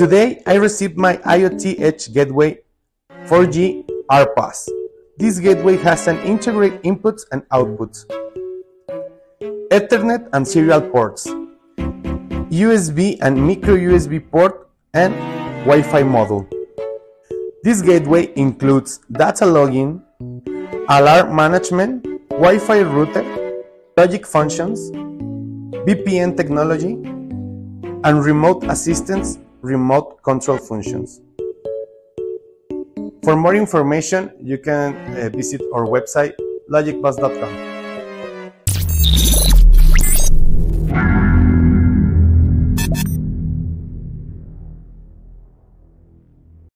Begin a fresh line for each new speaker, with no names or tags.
Today I received my IoT Edge Gateway 4G R-PAS. This gateway has an integrated inputs and outputs, Ethernet and serial ports, USB and micro USB port, and Wi-Fi module. This gateway includes data login, alarm management, Wi-Fi router, logic functions, VPN technology, and remote assistance, remote control functions. For more information, you can visit our website, logicbus.com.